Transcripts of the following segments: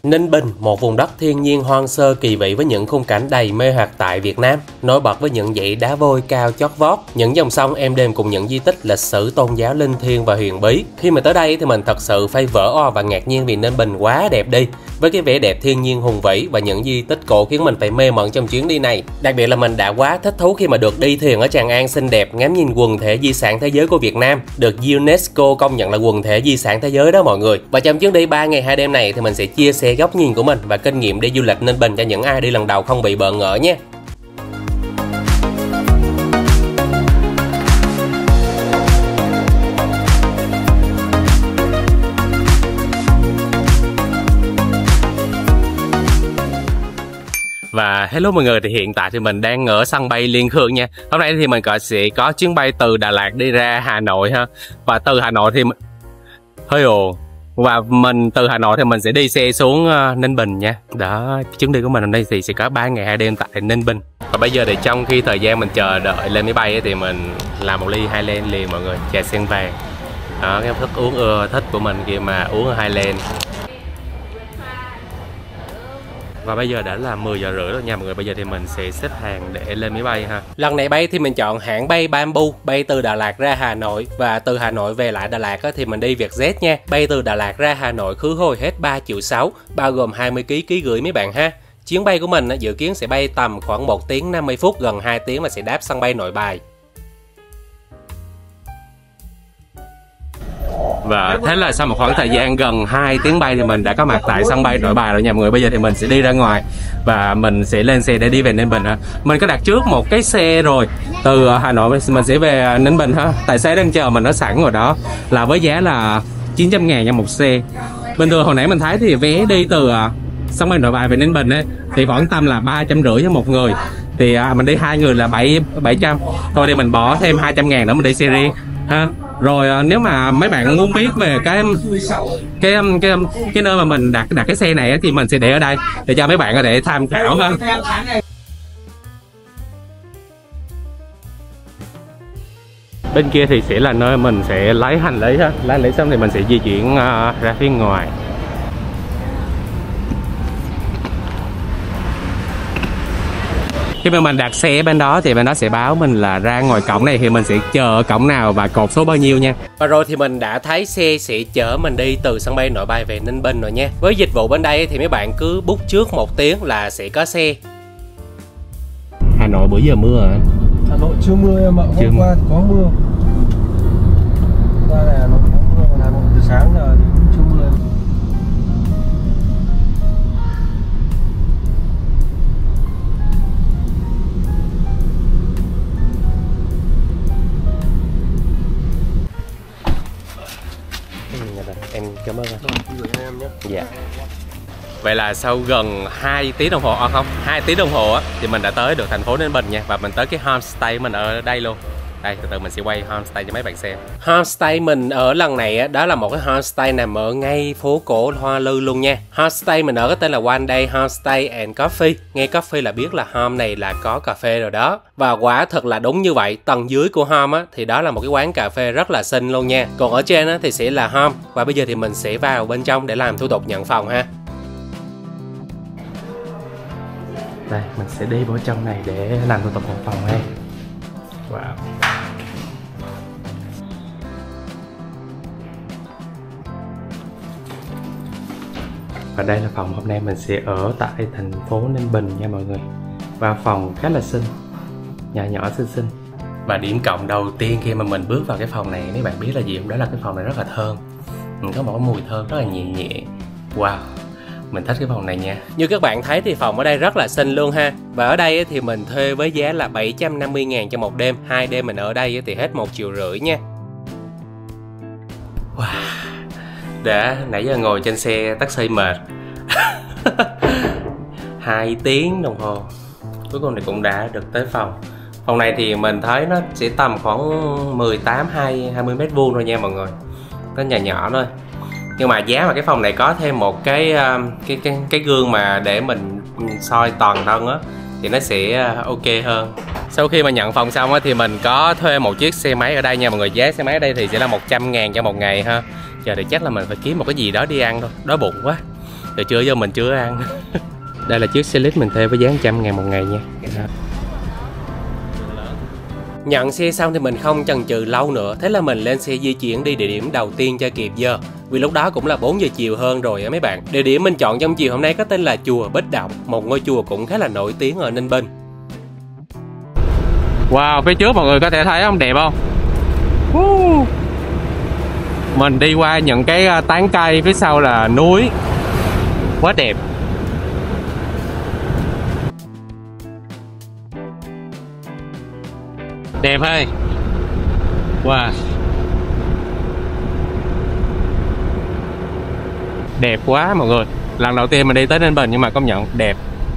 Ninh Bình, một vùng đất thiên nhiên hoang sơ kỳ vĩ với những khung cảnh đầy mê hoặc tại Việt Nam, nổi bật với những dãy đá vôi cao chót vót, những dòng sông êm đềm cùng những di tích lịch sử tôn giáo linh thiêng và huyền bí. Khi mà tới đây thì mình thật sự phải vỡ òa và ngạc nhiên vì Ninh Bình quá đẹp đi, với cái vẻ đẹp thiên nhiên hùng vĩ và những di tích cổ khiến mình phải mê mẩn trong chuyến đi này. Đặc biệt là mình đã quá thích thú khi mà được đi thuyền ở Tràng An xinh đẹp, ngắm nhìn quần thể di sản thế giới của Việt Nam, được UNESCO công nhận là quần thể di sản thế giới đó mọi người. Và trong chuyến đi 3 ngày 2 đêm này thì mình sẽ chia sẻ góc nhìn của mình và kinh nghiệm đi du lịch Ninh Bình cho những ai đi lần đầu không bị bỡ ngỡ nhé. Và hello mọi người, thì hiện tại thì mình đang ở sân bay Liên Khương nha. Hôm nay thì mình sẽ có chuyến bay từ Đà Lạt đi ra Hà Nội ha. Và từ Hà Nội thì hơi ồ. Và mình từ Hà Nội thì mình sẽ đi xe xuống Ninh Bình nha. Đó, chuyến đi của mình hôm nay thì sẽ có 3 ngày 2 đêm tại Ninh Bình. Và bây giờ thì trong khi thời gian mình chờ đợi lên máy bay ấy, thì mình làm một ly Highland liền mọi người, trà sen vàng. Đó, cái thức uống ưa thích của mình khi mà uống ở Highland. Và bây giờ đã là 10 giờ rưỡi rồi nha mọi người. Bây giờ thì mình sẽ xếp hàng để lên máy bay ha. Lần này bay thì mình chọn hãng bay Bamboo, bay từ Đà Lạt ra Hà Nội. Và từ Hà Nội về lại Đà Lạt thì mình đi Vietjet nha. Bay từ Đà Lạt ra Hà Nội khứ hồi hết 3,6 triệu, bao gồm 20 kg ký gửi mấy bạn ha. Chuyến bay của mình dự kiến sẽ bay tầm khoảng 1 tiếng 50 phút, gần 2 tiếng là sẽ đáp sân bay Nội Bài. Và thế là sau một khoảng thời gian gần 2 tiếng bay thì mình đã có mặt tại sân bay Nội Bài rồi nha mọi người. Bây giờ thì mình sẽ đi ra ngoài và mình sẽ lên xe để đi về Ninh Bình ha. Mình có đặt trước một cái xe rồi, từ Hà Nội mình sẽ về Ninh Bình ha. Tài xế đang chờ mình ở sẵn rồi đó, là với giá là 900.000 cho một xe. Bình thường hồi nãy mình thấy thì vé đi từ sân bay Nội Bài về Ninh Bình ấy, thì khoảng tầm là 350 cho một người. Thì mình đi 2 người là 700. Thôi thì mình bỏ thêm 200.000 nữa mình đi xe riêng ha. Rồi nếu mà mấy bạn muốn biết về cái nơi mà mình đặt cái xe này thì mình sẽ để ở đây để cho mấy bạn có thể tham khảo hơn. Bên kia thì sẽ là nơi mình sẽ lấy hành lý ha. Lấy hành lý xong thì mình sẽ di chuyển ra phía ngoài. Khi mà mình đặt xe bên đó thì bên đó sẽ báo mình là ra ngoài cổng này thì mình sẽ chờ ở cổng nào và cột số bao nhiêu nha. Và rồi thì mình đã thấy xe sẽ chở mình đi từ sân bay Nội Bài về Ninh Bình rồi nha. Với dịch vụ bên đây thì mấy bạn cứ book trước 1 tiếng là sẽ có xe. Hà Nội bữa giờ mưa hả? Hà Nội chưa mưa em ạ, hôm qua có mưa. Hôm qua là Hà Nội có mưa, còn Hà Nội từ sáng giờ thì cũng chưa mưa. Em cảm ơn anh. Gửi em nhé. Dạ. Vậy là sau gần 2 tiếng đồng hồ, không, 2 tiếng đồng hồ thì mình đã tới được thành phố Ninh Bình nha. Và mình tới cái homestay mình ở đây luôn. Đây, từ từ mình sẽ quay homestay cho mấy bạn xem. Homestay mình ở lần này đó là một cái homestay nằm ở ngay phố cổ Hoa Lư luôn nha. Homestay mình ở có tên là One Day Homestay and Coffee. Nghe coffee là biết là home này là có cà phê rồi đó. Và quả thật là đúng như vậy. Tầng dưới của home thì đó là một cái quán cà phê rất là xinh luôn nha. Còn ở trên thì sẽ là home. Và bây giờ thì mình sẽ vào bên trong để làm thủ tục nhận phòng ha. Đây, mình sẽ đi vào trong này để làm thủ tục nhận phòng ha. Wow. Và đây là phòng hôm nay mình sẽ ở tại thành phố Ninh Bình nha mọi người. Và phòng khá là xinh, nhà nhỏ xinh xinh. Và điểm cộng đầu tiên khi mà mình bước vào cái phòng này, mấy bạn biết là gì không? Đó là cái phòng này rất là thơm. Có một cái mùi thơm rất là nhẹ nhẹ. Wow, mình thích cái phòng này nha. Như các bạn thấy thì phòng ở đây rất là xinh luôn ha. Và ở đây thì mình thuê với giá là 750.000 cho một đêm. 2 đêm mình ở đây thì hết 1,5 triệu nha. Wow, đã nãy giờ ngồi trên xe taxi mệt 2 tiếng đồng hồ cuối cùng thì cũng đã được tới phòng. Phòng này thì mình thấy nó sẽ tầm khoảng 18-20 mét vuông thôi nha mọi người. Nó nhỏ nhỏ thôi. Nhưng mà giá mà cái phòng này có thêm một cái gương mà để mình soi toàn thân á thì nó sẽ ok hơn. Sau khi mà nhận phòng xong thì mình có thuê một chiếc xe máy ở đây nha mọi người. Giá xe máy ở đây thì sẽ là 100.000 cho một ngày ha. Giờ thì chắc là mình phải kiếm một cái gì đó đi ăn thôi, đói bụng quá. Từ trưa giờ mình chưa ăn. Đây là chiếc xe lít mình thuê với giá 100.000 một ngày nha. Nhận xe xong thì mình không chần chừ lâu nữa, thế là mình lên xe di chuyển đi địa điểm đầu tiên cho kịp giờ. Vì lúc đó cũng là 4 giờ chiều hơn rồi á mấy bạn. Địa điểm mình chọn trong chiều hôm nay có tên là chùa Bích Động, một ngôi chùa cũng khá là nổi tiếng ở Ninh Bình. Wow, phía trước mọi người có thể thấy không, đẹp không? Mình đi qua những cái tán cây, phía sau là núi. Quá đẹp. Đẹp hay. Wow. Đẹp quá mọi người. Lần đầu tiên mình đi tới Ninh Bình nhưng mà công nhận đẹp.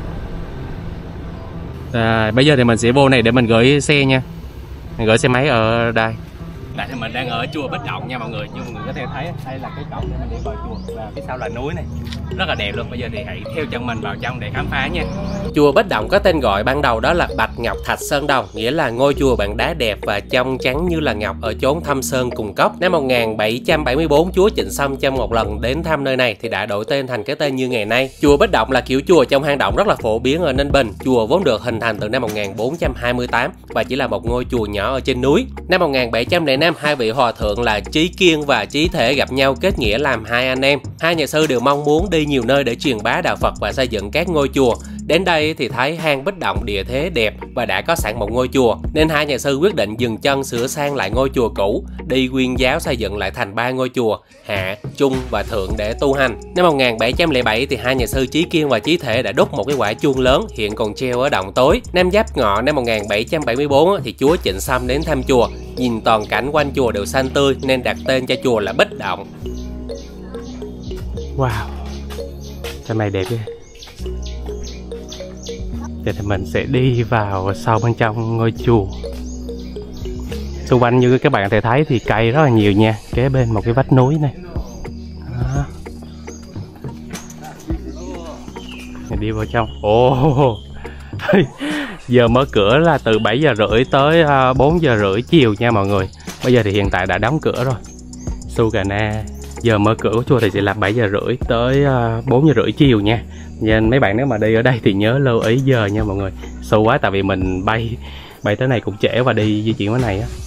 Bây giờ thì mình sẽ vô này để mình gửi xe nha. Mình gửi xe máy ở đây. Đây thì mình đang ở chùa Bích Động nha mọi người. Như mọi người có thể thấy đây là cái cổng để mình đi vào chùa và phía sau là núi này. Rất là đẹp luôn. Bây giờ thì hãy theo chân mình vào trong để khám phá nha. Chùa Bích Động có tên gọi ban đầu đó là Bạch Ngọc Thạch Sơn Đồng, nghĩa là ngôi chùa bằng đá đẹp và trong trắng như là ngọc ở chốn thâm sơn cùng cốc. Năm 1774, chúa Trịnh Sâm trong một lần đến thăm nơi này thì đã đổi tên thành cái tên như ngày nay. Chùa Bích Động là kiểu chùa trong hang động rất là phổ biến ở Ninh Bình. Chùa vốn được hình thành từ năm 1428 và chỉ là một ngôi chùa nhỏ ở trên núi. Năm 1705, hai vị hòa thượng là Trí Kiên và Trí Thể gặp nhau kết nghĩa làm hai anh em. Hai nhà sư đều mong muốn đi nhiều nơi để truyền bá đạo Phật và xây dựng các ngôi chùa. Đến đây thì thấy hang Bích Động địa thế đẹp và đã có sẵn một ngôi chùa, nên hai nhà sư quyết định dừng chân sửa sang lại ngôi chùa cũ, đi nguyên giáo xây dựng lại thành 3 ngôi chùa Hạ, Trung và Thượng để tu hành. Năm 1707 thì hai nhà sư Trí Kiên và Trí Thể đã đúc một cái quả chuông lớn hiện còn treo ở động tối. Năm Giáp Ngọ năm 1774 thì chúa Trịnh Sâm đến thăm chùa, nhìn toàn cảnh quanh chùa đều xanh tươi nên đặt tên cho chùa là Bích Động. Wow, cái này đẹp ghê. Thì mình sẽ đi vào sâu bên trong ngôi chùa. Xung quanh như các bạn có thể thấy thì cây rất là nhiều nha, kế bên một cái vách núi này. Đó. Mình đi vào trong. Ồ, giờ mở cửa là từ 7 giờ rưỡi tới 4 giờ rưỡi chiều nha mọi người. Bây giờ thì hiện tại đã đóng cửa rồi. Sugana giờ mở cửa của chùa thì sẽ là 7 giờ rưỡi tới 4 giờ rưỡi chiều nha. Nên mấy bạn nếu mà đi ở đây thì nhớ lưu ý giờ nha mọi người. Xù quá tại vì mình bay tới này cũng trễ và đi di chuyển ở này á.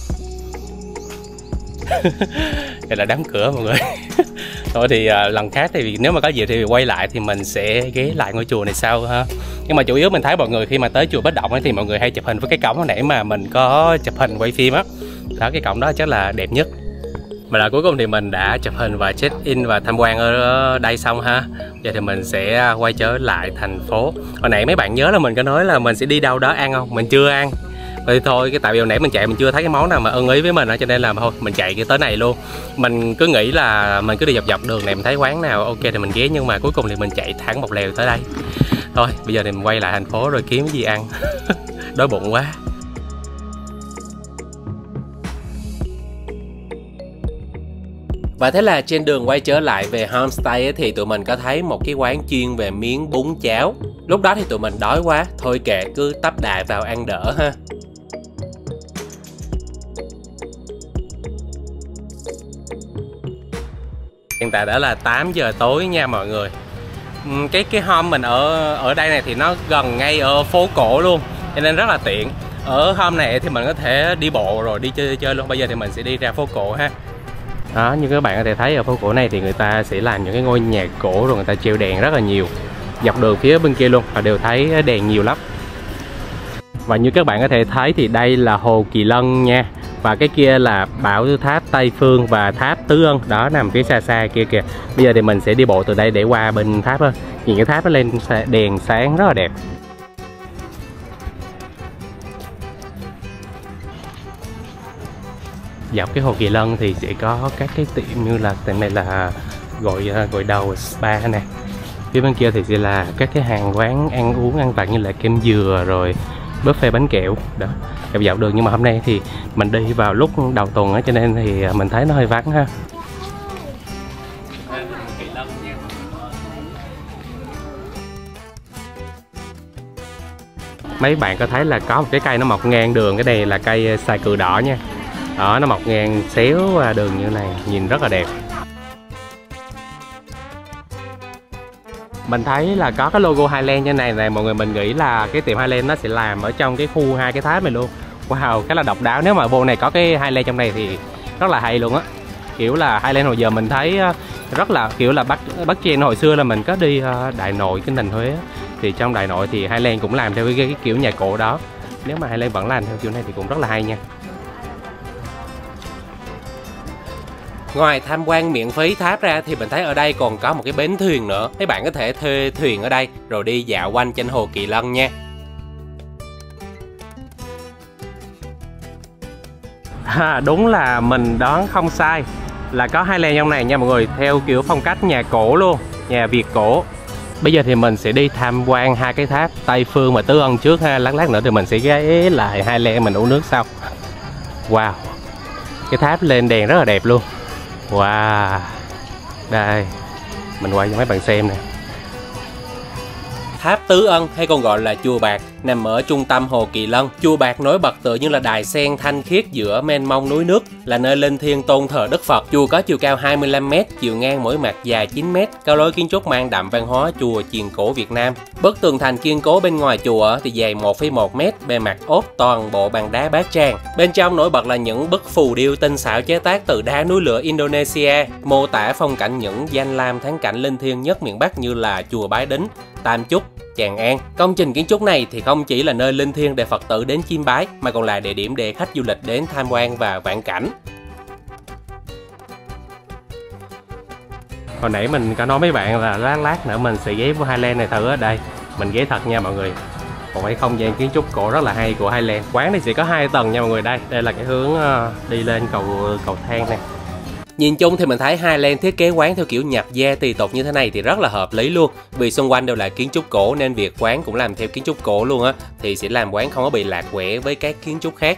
Đây là đóng cửa mọi người. Thôi thì lần khác thì nếu mà có dịp thì quay lại thì mình sẽ ghé lại ngôi chùa này sau ha. Nhưng mà chủ yếu mình thấy mọi người khi mà tới chùa Bích Động ấy thì mọi người hay chụp hình với cái cổng hồi nãy mà mình có chụp hình quay phim á. Đó, cái cổng đó chắc là đẹp nhất. Mà là cuối cùng thì mình đã chụp hình và check in và tham quan ở đây xong ha. Giờ thì mình sẽ quay trở lại thành phố. Hồi nãy mấy bạn nhớ là mình có nói là mình sẽ đi đâu đó ăn không? Mình chưa ăn. Vậy thôi, tại vì hồi nãy mình chạy mình chưa thấy cái món nào mà ưng ý với mình, cho nên là thôi mình chạy tới này luôn. Mình cứ nghĩ là mình cứ đi dọc đường này mình thấy quán nào ok thì mình ghé, nhưng mà cuối cùng thì mình chạy thẳng một lèo tới đây. Thôi bây giờ thì mình quay lại thành phố rồi kiếm cái gì ăn. Đói bụng quá. Và thế là trên đường quay trở lại về homestay ấy, thì tụi mình có thấy một cái quán chuyên về miếng bún cháo. Lúc đó thì tụi mình đói quá, thôi kệ cứ tấp đại vào ăn đỡ ha. Hiện tại đã là 8 giờ tối nha mọi người. Cái home mình ở đây này thì nó gần ngay ở phố cổ luôn, cho nên rất là tiện. Ở home này thì mình có thể đi bộ rồi đi chơi luôn. Bây giờ thì mình sẽ đi ra phố cổ ha. Đó, như các bạn có thể thấy ở phố cổ này thì người ta sẽ làm những cái ngôi nhà cổ rồi người ta treo đèn rất là nhiều. Dọc đường phía bên kia luôn và đều thấy đèn nhiều lắm. Và như các bạn có thể thấy thì đây là Hồ Kỳ Lân nha. Và cái kia là Bảo Tháp Tây Phương và Tháp Tứ Ân. Đó nằm phía xa xa kia kìa. Bây giờ thì mình sẽ đi bộ từ đây để qua bên tháp á. Nhìn cái tháp nó lên đèn sáng rất là đẹp. Dọc cái Hồ Kỳ Lân thì sẽ có các cái tiệm như là tiệm này là gội đầu spa nè. Phía bên kia thì sẽ là các cái hàng quán ăn uống ăn vặt như là kem dừa rồi buffet bánh kẹo đó. Dọc đường, nhưng mà hôm nay thì mình đi vào lúc đầu tuần á cho nên thì mình thấy nó hơi vắng ha. Mấy bạn có thấy là có một cái cây nó mọc ngang đường, cái này là cây xài cừ đỏ nha. Đó, nó mọc ngang xéo qua đường như này, nhìn rất là đẹp. Mình thấy là có cái logo Highland trên này mọi người, mình nghĩ là cái tiệm Highland nó sẽ làm ở trong cái khu hai cái tháp này luôn. Wow, cái là độc đáo, nếu mà vô này có cái Highland trong này thì rất là hay luôn á. Kiểu là Highland hồi giờ mình thấy rất là kiểu là bắt trend. Hồi xưa là mình có đi Đại Nội, Kinh Thành, Huế, thì trong Đại Nội thì Highland cũng làm theo cái kiểu nhà cổ đó. Nếu mà Highland vẫn làm theo kiểu này thì cũng rất là hay nha. Ngoài tham quan miễn phí tháp ra thì mình thấy ở đây còn có một cái bến thuyền nữa. Mấy bạn có thể thuê thuyền ở đây rồi đi dạo quanh trên hồ Kỳ Lân nha. Đúng là mình đoán không sai, là có Highland trong này nha mọi người, theo kiểu phong cách nhà cổ luôn, nhà Việt cổ. Bây giờ thì mình sẽ đi tham quan hai cái tháp Tây Phương và Tứ Ân trước ha. Lát nữa thì mình sẽ ghé lại Highland mình uống nước sau. Wow, cái tháp lên đèn rất là đẹp luôn. Wow, đây mình quay cho mấy bạn xem nè. Tháp Tứ Ân hay còn gọi là Chùa Bạc nằm ở trung tâm hồ Kỳ Lân. Chùa Bạc nổi bật tựa như là đài sen thanh khiết giữa mênh mông núi nước, là nơi linh thiêng tôn thờ Đức Phật. Chùa có chiều cao 25 m, chiều ngang mỗi mặt dài 9 m, cao lối kiến trúc mang đậm văn hóa chùa chiền cổ Việt Nam. Bức tường thành kiên cố bên ngoài chùa thì dài 1,1 m, bề mặt ốp toàn bộ bằng đá bát tràng. Bên trong nổi bật là những bức phù điêu tinh xảo chế tác từ đá núi lửa Indonesia, mô tả phong cảnh những danh lam thắng cảnh linh thiêng nhất miền Bắc như là chùa Bái Đính, Tam Chúc, Tràng An. Công trình kiến trúc này thì không chỉ là nơi linh thiêng để Phật tử đến chiêm bái, mà còn là địa điểm để khách du lịch đến tham quan và vãn cảnh. Hồi nãy mình có nói mấy bạn là lát nữa mình sẽ ghé vô Highland này thử. Ở đây mình ghé thật nha mọi người, một cái không gian kiến trúc cổ rất là hay của Highland. Quán này sẽ có 2 tầng nha mọi người. Đây là cái hướng đi lên cầu thang này. Nhìn chung thì mình thấy Highland thiết kế quán theo kiểu nhập gia tùy tục như thế này thì rất là hợp lý luôn. Vì xung quanh đều là kiến trúc cổ nên việc quán cũng làm theo kiến trúc cổ luôn á, thì sẽ làm quán không có bị lạc quẻ với các kiến trúc khác.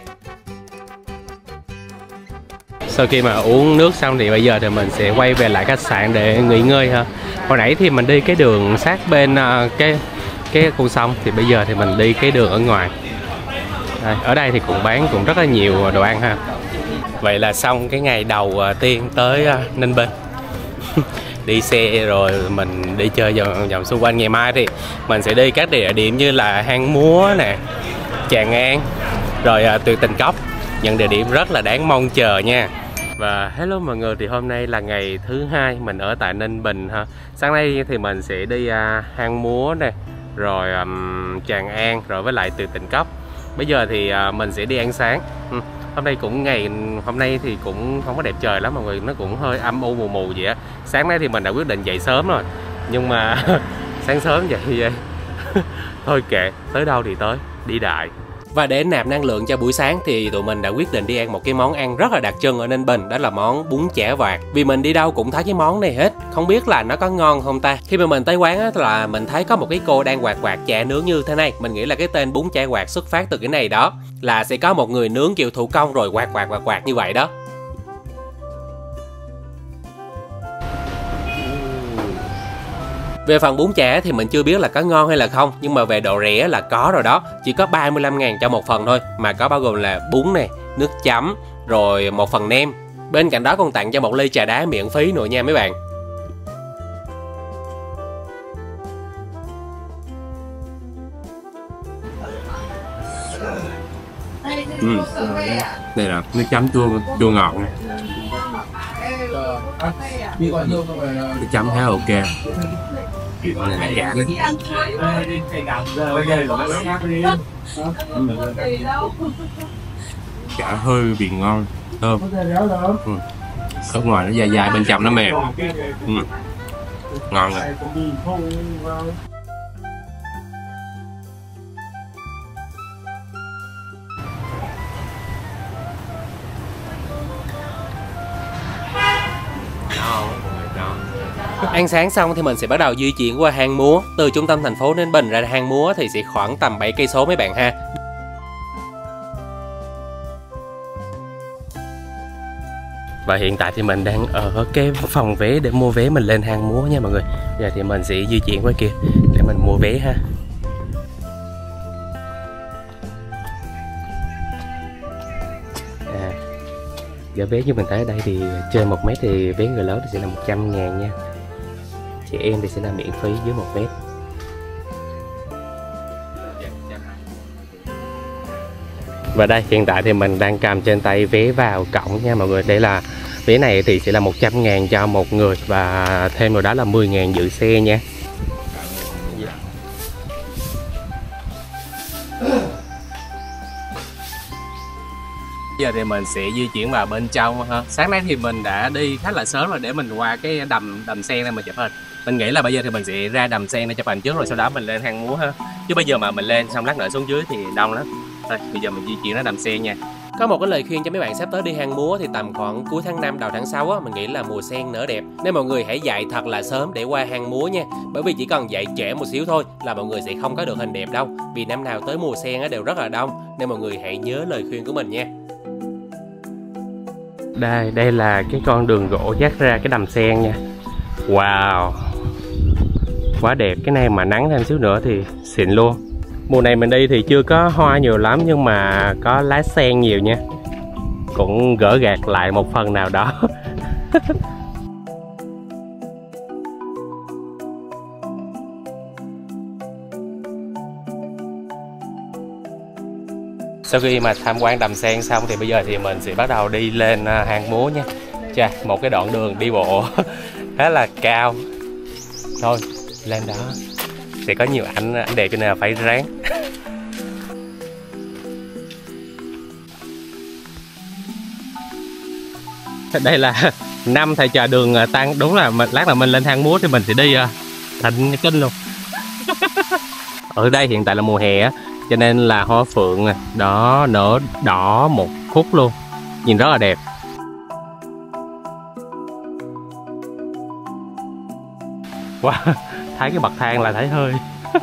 Sau khi mà uống nước xong thì bây giờ thì mình sẽ quay về lại khách sạn để nghỉ ngơi ha. Hồi nãy thì mình đi cái đường sát bên cái con sông, thì bây giờ thì mình đi cái đường ở ngoài. Ở đây thì cũng bán cũng rất là nhiều đồ ăn ha. Vậy là xong cái ngày đầu tiên tới Ninh Bình. Đi xe rồi mình đi chơi vòng xung quanh. Ngày mai thì mình sẽ đi các địa điểm như là Hang Múa nè, Tràng An, rồi Tuyệt Tình Cốc. Những địa điểm rất là đáng mong chờ nha. Và hello mọi người, thì hôm nay là ngày thứ 2 mình ở tại Ninh Bình ha. Sáng nay thì mình sẽ đi Hang Múa nè, rồi Tràng An, rồi với lại Tuyệt Tình Cốc. Bây giờ thì mình sẽ đi ăn sáng. Hôm nay thì cũng không có đẹp trời lắm mọi người, nó cũng hơi âm u mù mù vậy á. Sáng nay thì mình đã quyết định dậy sớm rồi, nhưng mà sáng sớm vậy thôi kệ, tới đâu thì tới, đi đại. Và để nạp năng lượng cho buổi sáng thì tụi mình đã quyết định đi ăn một cái món ăn rất là đặc trưng ở Ninh Bình, đó là món bún chả vạc. Vì mình đi đâu cũng thấy cái món này hết, không biết là nó có ngon không ta. Khi mà mình tới quán á, là mình thấy có một cái cô đang quạt chả nướng như thế này. Mình nghĩ là cái tên bún chả vạc xuất phát từ cái này đó, là sẽ có một người nướng kiểu thủ công rồi quạt như vậy đó. Về phần bún chả thì mình chưa biết là có ngon hay là không, nhưng mà về độ rẻ là có rồi đó. Chỉ có 35.000 cho một phần thôi, mà có bao gồm là bún này, nước chấm, rồi một phần nem. Bên cạnh đó còn tặng cho một ly trà đá miễn phí nữa nha mấy bạn. Đây là nước chấm chua ngọt nè. Nước chấm khá ok. Chả hơi vị ngon, thơm. Ở ngoài nó dai bên trong nó mềm. Ngon rồi. Ăn sáng xong thì mình sẽ bắt đầu di chuyển qua Hang Múa. Từ trung tâm thành phố Ninh Bình ra Hang Múa thì sẽ khoảng tầm 7 cây số mấy bạn ha. Và hiện tại thì mình đang ở cái phòng vé để mua vé mình lên Hang Múa nha mọi người. Giờ thì mình sẽ di chuyển qua kia để mình mua vé ha. Giá vé như mình thấy ở đây thì trên 1 mét thì vé người lớn thì sẽ là 100.000 nha. Chị em thì sẽ là miễn phí dưới 1 mét. Và đây hiện tại thì mình đang cầm trên tay vé vào cổng nha mọi người. Đây là vé này thì sẽ là 100.000 cho một người và thêm vào đó là 10.000 dự xe nha. Giờ thì mình sẽ di chuyển vào bên trong ha. Sáng nay thì mình đã đi khá là sớm rồi để mình qua cái đầm sen này mình chụp hình. Mình nghĩ là bây giờ thì mình sẽ ra đầm sen để chụp hình trước rồi sau đó mình lên hang múa ha. Chứ bây giờ mà mình lên xong lát nữa xuống dưới thì đông lắm. Thôi bây giờ mình di chuyển đến đầm sen nha. Có một cái lời khuyên cho mấy bạn sắp tới đi hang múa thì tầm khoảng cuối tháng 5 đầu tháng 6 á, mình nghĩ là mùa sen nở đẹp. Nên mọi người hãy dậy thật là sớm để qua hang múa nha. Bởi vì chỉ cần dậy trễ một xíu thôi là mọi người sẽ không có được hình đẹp đâu. Vì năm nào tới mùa sen á đều rất là đông. Nên mọi người hãy nhớ lời khuyên của mình nha. Đây là cái con đường gỗ dắt ra cái đầm sen nha. Wow, quá đẹp. Cái này mà nắng thêm xíu nữa thì xịn luôn. Mùa này mình đi thì chưa có hoa nhiều lắm nhưng mà có lá sen nhiều nha. Cũng gỡ gạc lại một phần nào đó. Sau khi mà tham quan đầm sen xong thì bây giờ thì mình sẽ bắt đầu đi lên hang múa nha. Chà, một cái đoạn đường đi bộ khá là cao. Thôi, lên đó sẽ có nhiều ảnh đẹp cho nên là phải ráng. Đây là 5 thầy trò đường tăng. Đúng là lát là mình lên hang múa thì mình sẽ đi Thịnh Kinh luôn. Ở đây hiện tại là mùa hè á, cho nên là hoa phượng đó nở đỏ một khúc luôn, nhìn rất là đẹp. Wow, thấy cái bậc thang là thấy hơi.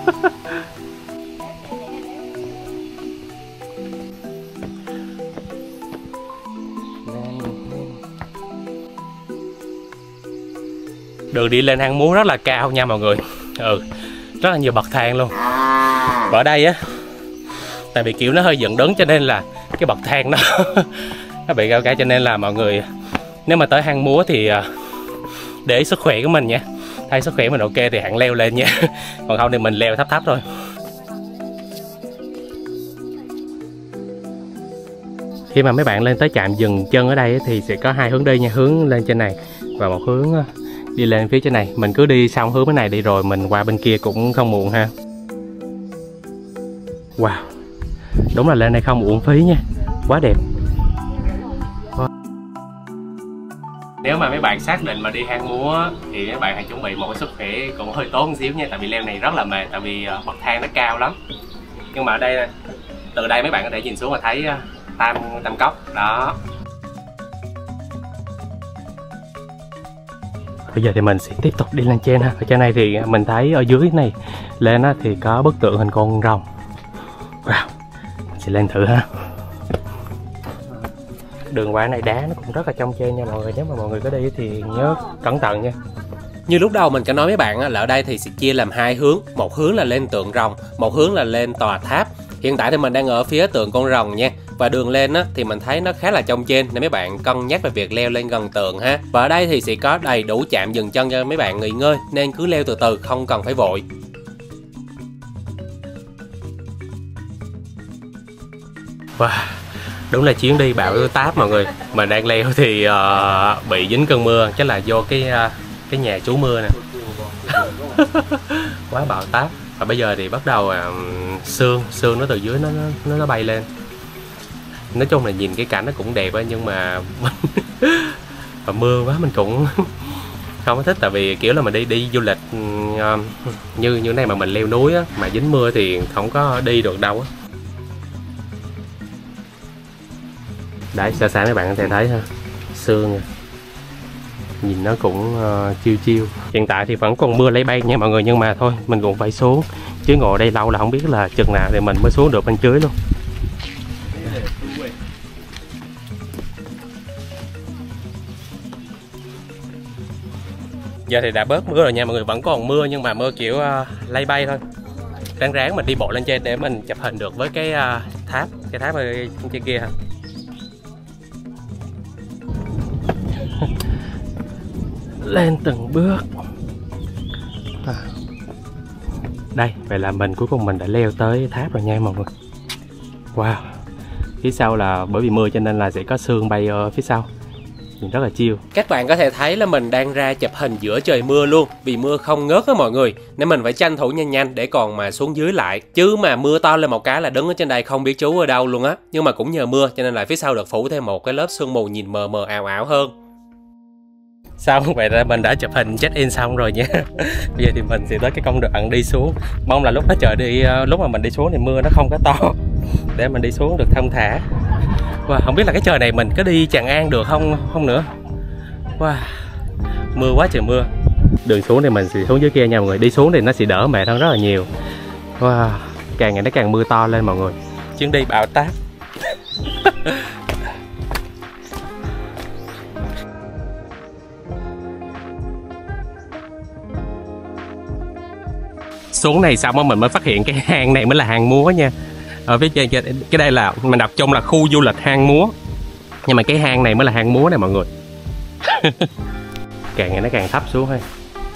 Đường đi lên hang múa rất là cao nha mọi người. Rất là nhiều bậc thang luôn. Và ở đây á, tại vì kiểu nó hơi dựng đứng cho nên là cái bậc thang nó bị cao cả, cho nên là mọi người nếu mà tới hang múa thì để ý sức khỏe của mình nha. Thấy sức khỏe mình ok thì hẳn leo lên nha. Còn không thì mình leo thấp thấp thôi. Khi mà mấy bạn lên tới trạm dừng chân ở đây thì sẽ có 2 hướng đi nha. Hướng lên trên này và một hướng đi lên phía trên này. Mình cứ đi xong hướng bên này đi rồi mình qua bên kia cũng không muộn ha. Wow, đúng là lên đây không uổng phí nha. Quá đẹp. Nếu mà mấy bạn xác định mà đi hang múa thì mấy bạn hãy chuẩn bị một cái sức khỏe cũng hơi tốt một xíu nha. Tại vì leo này rất là mệt, tại vì bậc thang nó cao lắm. Nhưng mà ở đây, từ đây mấy bạn có thể nhìn xuống và thấy tam cốc đó. Bây giờ thì mình sẽ tiếp tục đi lên trên ha. Ở trên này thì mình thấy ở dưới này lên thì có bức tượng hình con rồng. Wow, mình sẽ lên thử ha. Đường qua này đá nó cũng rất là trong trên nha mọi người. Nếu mà mọi người có đi thì nhớ cẩn thận nha. Như lúc đầu mình có nói với bạn là ở đây thì sẽ chia làm 2 hướng. Một hướng là lên tượng rồng, một hướng là lên tòa tháp. Hiện tại thì mình đang ở phía tượng con rồng nha. Và đường lên thì mình thấy nó khá là trong trên nên mấy bạn cân nhắc về việc leo lên gần tượng ha. Và ở đây thì sẽ có đầy đủ trạm dừng chân cho mấy bạn nghỉ ngơi, nên cứ leo từ từ, không cần phải vội. Wow, đúng là chuyến đi bão táp mọi người. Mình đang leo thì bị dính cơn mưa, chắc là do cái nhà trú mưa nè. Quá bão táp. Và bây giờ thì bắt đầu sương nó từ dưới nó bay lên. Nói chung là nhìn cái cảnh nó cũng đẹp á, nhưng mà và mưa quá mình cũng không có thích. Tại vì kiểu là mình đi du lịch như này mà mình leo núi á, mà dính mưa thì không có đi được đâu á. Đấy, xa xa mấy bạn có thể thấy ha, sương nhìn nó cũng chiêu chiêu. Hiện tại thì vẫn còn mưa lấy bay nha mọi người, nhưng mà thôi mình cũng phải xuống, chứ ngồi đây lâu là không biết là chừng nào thì mình mới xuống được bên dưới luôn. Giờ thì đã bớt mưa rồi nha mọi người, vẫn còn mưa nhưng mà mưa kiểu lay bay thôi. Ráng mình đi bộ lên trên để mình chụp hình được với cái tháp ở trên kia ha. Lên từng bước. Đây, vậy là cuối cùng mình đã leo tới tháp rồi nha mọi người. Wow. Phía sau là bởi vì mưa cho nên là sẽ có sương bay ở phía sau. Nhìn rất là chill. Các bạn có thể thấy là mình đang ra chụp hình giữa trời mưa luôn. Vì mưa không ngớt á mọi người, nên mình phải tranh thủ nhanh nhanh để còn mà xuống dưới lại. Chứ mà mưa to lên một cái là đứng ở trên đây không biết trú ở đâu luôn á. Nhưng mà cũng nhờ mưa cho nên là phía sau được phủ thêm một cái lớp sương mù nhìn mờ mờ ảo ảo hơn. Sao vậy là mình đã chụp hình check in xong rồi nha. Bây giờ thì mình sẽ tới cái công đoạn đi xuống. Mong là lúc đó trời đi, lúc mà mình đi xuống thì mưa nó không có to để mình đi xuống được thông thả. Wow, không biết là cái trời này mình có đi Tràng An được không nữa. Wow, mưa quá trời mưa. Đường xuống thì mình sẽ xuống dưới kia nha mọi người. Đi xuống thì nó sẽ đỡ mệt hơn rất là nhiều. Wow, càng ngày nó càng mưa to lên mọi người. Chuyến đi bão táp. Xuống này xong mình mới phát hiện cái hang này mới là hang múa nha. Ở phía trên cái đây là mình đọc chung là khu du lịch hang múa, nhưng mà cái hang này mới là hang múa này mọi người. Càng ngày nó càng thấp xuống thôi.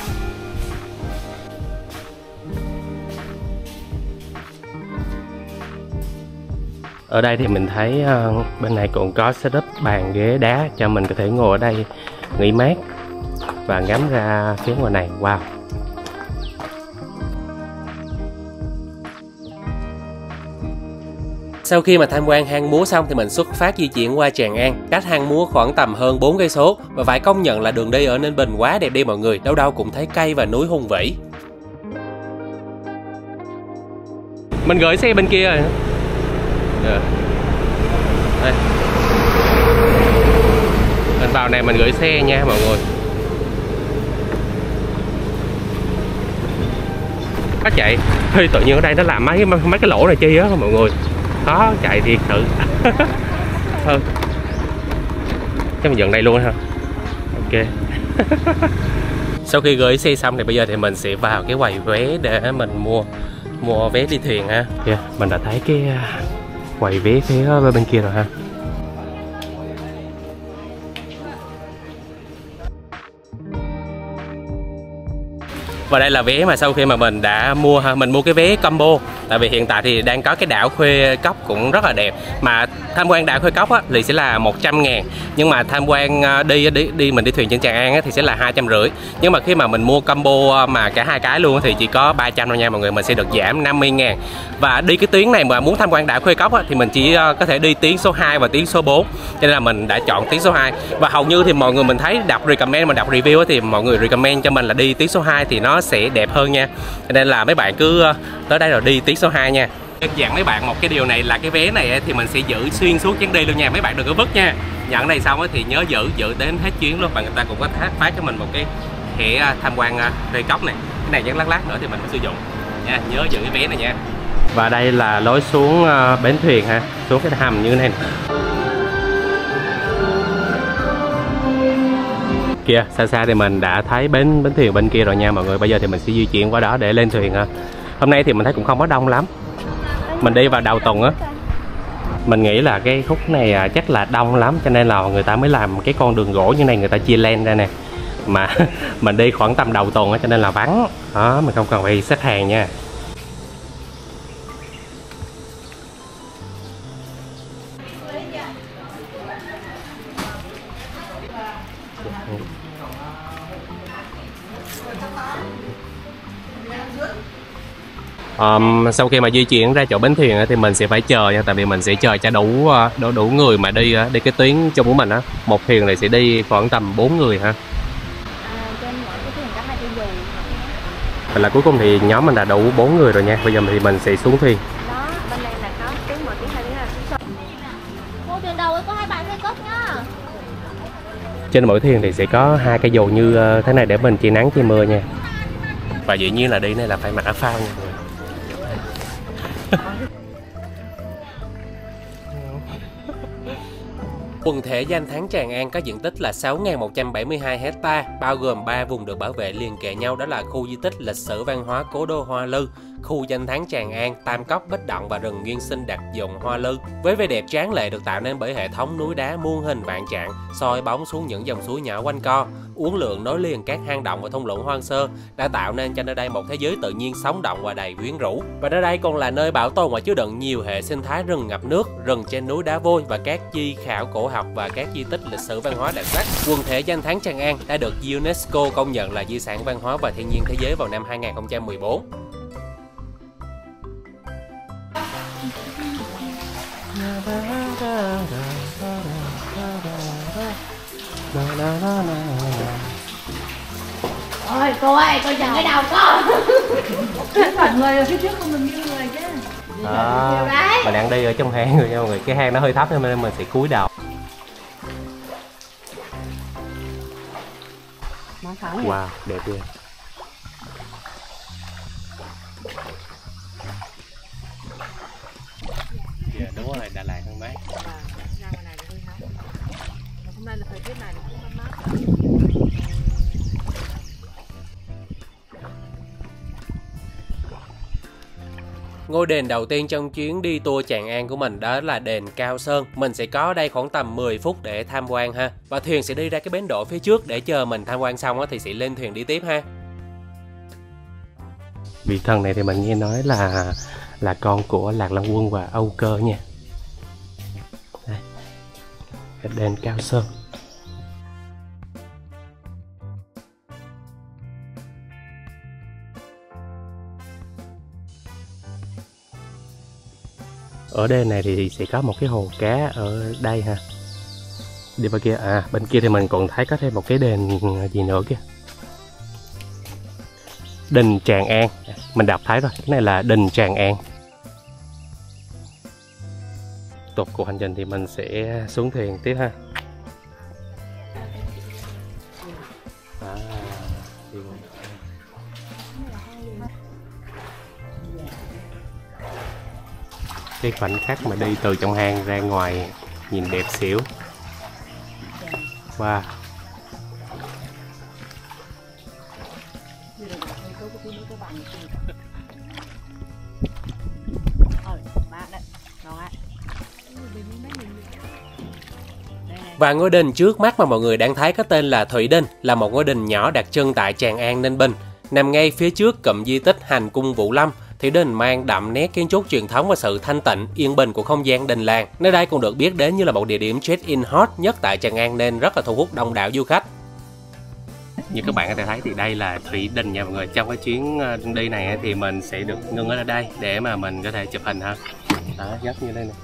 Ở đây thì mình thấy bên này cũng có setup bàn ghế đá cho mình có thể ngồi ở đây nghỉ mát và ngắm ra phía ngoài này. Wow. Sau khi mà tham quan hang múa xong thì mình xuất phát di chuyển qua Tràng An, cách hang múa khoảng tầm hơn 4 cây số, và phải công nhận là đường đi ở Ninh Bình quá đẹp đi mọi người, đâu đâu cũng thấy cây và núi hùng vĩ. Mình gửi xe bên kia rồi. Đây. Mình vào này mình gửi xe nha mọi người. Có chạy. Ê, tự nhiên ở đây nó làm mấy cái lỗ này chi á mọi người. Khó chạy thiệt sự. Thôi chắc mình dừng đây luôn ha. Ok. Sau khi gửi xe xong thì bây giờ thì mình sẽ vào cái quầy vé để mình mua vé đi thuyền ha. Yeah, mình đã thấy cái quầy vé phía bên kia rồi ha. Và đây là vé mà sau khi mà mình đã mua ha, mình mua cái vé combo. Tại vì hiện tại thì đang có cái đảo Khuê Cốc cũng rất là đẹp. Mà tham quan đảo Khuê Cốc á, thì sẽ là 100.000. Nhưng mà tham quan mình đi thuyền trên Tràng An á, thì sẽ là 250. Nhưng mà khi mà mình mua combo mà cả hai cái luôn thì chỉ có 300 thôi nha mọi người. Mình sẽ được giảm 50.000. Và đi cái tuyến này mà muốn tham quan đảo Khuê Cốc á, thì mình chỉ có thể đi tuyến số 2 và tuyến số 4. Cho nên là mình đã chọn tuyến số 2. Và hầu như thì mọi người mình thấy đọc recommend, mà đọc review á, thì mọi người recommend cho mình là đi tuyến số 2 thì nó sẽ đẹp hơn nha. Cho nên là mấy bạn cứ tới đây rồi đi tuyến số 2 nha. Dặn mấy bạn một cái điều này là cái vé này thì mình sẽ giữ xuyên suốt chuyến đi luôn nha. Mấy bạn đừng có vứt nha. Nhận này xong thì nhớ giữ đến hết chuyến luôn. Và người ta cũng có phát cho mình một cái thẻ tham quan Khuê Cốc này. Cái này chắc lát nữa thì mình mới sử dụng nha. Nhớ giữ cái vé này nha. Và đây là lối xuống bến thuyền ha. Xuống cái hầm như thế này. Kìa, xa xa thì mình đã thấy bến thuyền bên kia rồi nha mọi người. Bây giờ thì mình sẽ di chuyển qua đó để lên thuyền ha. Hôm nay thì mình thấy cũng không có đông lắm. Mình đi vào đầu tuần á. Mình nghĩ là cái khúc này chắc là đông lắm, cho nên là người ta mới làm cái con đường gỗ như này, người ta chia lane ra nè. Mà mình đi khoảng tầm đầu tuần á, cho nên là vắng. Đó, mình không cần phải xếp hàng nha. Sau khi mà di chuyển ra chỗ bến thuyền thì mình sẽ phải chờ nha, tại vì mình sẽ chờ cho đủ người mà đi cái tuyến chung của mình á. Một thuyền này sẽ đi khoảng tầm 4 người ha. Vậy là cuối cùng thì nhóm mình đã đủ 4 người rồi nha. Bây giờ thì mình sẽ xuống thuyền. Đó, bên này là có tuyến 1, tuyến 2, tuyến 3. Ngôi thuyền đầu có 2 bạn Khuê Cốc nha. Trên mỗi thuyền thì sẽ có 2 cây dù như thế này để mình che nắng che mưa nha. Và dĩ nhiên là đi này là phải mặc áo phao nha. Quần thể danh thắng Tràng An có diện tích là 6.172 hecta, bao gồm 3 vùng được bảo vệ liền kề nhau, đó là khu di tích lịch sử văn hóa Cố đô Hoa Lư, khu danh thắng Tràng An, Tam Cốc, Bích Động và rừng nguyên sinh đặc dụng Hoa Lư. Với vẻ đẹp tráng lệ được tạo nên bởi hệ thống núi đá muôn hình vạn trạng, soi bóng xuống những dòng suối nhỏ quanh co, uốn lượn nối liền các hang động và thung lũng hoang sơ đã tạo nên cho nơi đây một thế giới tự nhiên sống động và đầy quyến rũ. Và nơi đây còn là nơi bảo tồn và chứa đựng nhiều hệ sinh thái rừng ngập nước, rừng trên núi đá vôi và các di khảo cổ học và các di tích lịch sử văn hóa đặc sắc. Quần thể danh thắng Tràng An đã được UNESCO công nhận là di sản văn hóa và thiên nhiên thế giới vào năm 2014. Ôi cô ơi, cô dừng cái đầu con. Phạt người ở phía trước không mình như người chứ. Mình đang đi ở trong hang rồi nha mọi người, cái hang nó hơi thấp nên mình sẽ cúi đầu. Wow, đẹp ghê. Dạ đúng rồi, Đà Lạt hơn mấy. Ra ngoài này hơi nóng. Hôm nay là thời tiết này nó cũng mát. Ngôi đền đầu tiên trong chuyến đi tour Tràng An của mình đó là đền Cao Sơn. Mình sẽ có ở đây khoảng tầm 10 phút để tham quan ha. Và thuyền sẽ đi ra cái bến đỗ phía trước để chờ mình tham quan xong thì sẽ lên thuyền đi tiếp ha. Vị thần này thì mình nghe nói là con của Lạc Long Quân và Âu Cơ nha. Đây, đền Cao Sơn. Ở đền này thì sẽ có một cái hồ cá ở đây ha. Đi bên kia, bên kia thì mình còn thấy có thêm một cái đền gì nữa kìa. Đình Tràng An, mình đọc thấy rồi, cái này là Đình Tràng An. Tiếp tục cuộc hành trình thì mình sẽ xuống thuyền tiếp ha. Cái khoảnh khắc mà đi từ trong hang ra ngoài nhìn đẹp xỉu. Wow. Và ngôi đình trước mắt mà mọi người đang thấy có tên là Thủy Đình, là một ngôi đình nhỏ đặc trưng tại Tràng An, Ninh Bình. Nằm ngay phía trước cụm di tích Hành Cung Vũ Lâm, Thủy Đình mang đậm nét kiến trúc truyền thống và sự thanh tịnh, yên bình của không gian đình làng. Nơi đây còn được biết đến như là một địa điểm check-in hot nhất tại Tràng An nên rất là thu hút đông đảo du khách. Như các bạn có thể thấy thì đây là Thủy Đình nha mọi người. Trong cái chuyến đi này thì mình sẽ được ngưng ở đây để mà mình có thể chụp hình ha. Đó, dắt như đây nè.